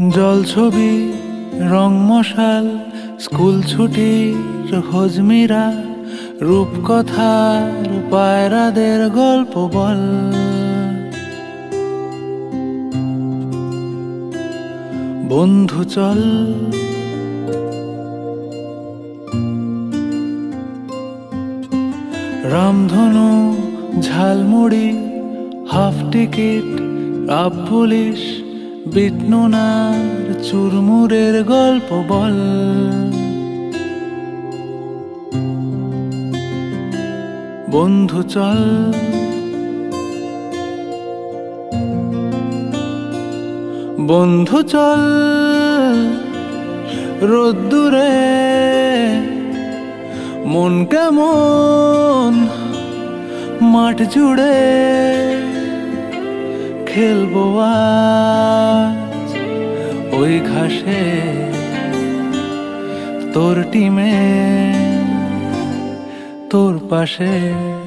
জলছবি রং মশাল স্কুল ছুটির হজমিরা রূপকথার পায়রাদের গল্প বল। বন্ধু চল রামধনু ঝালমুড়ি হাফ টিকিট আপ পুলিশ বিটনুনার চুরমুরের গল্প বল। বন্ধু চল বন্ধু চল রোদ্দুরে মন কেমন মাঠ জুড়ে খেলবো আজ ওই ঘাসে তোর টিমে তোর পাশে।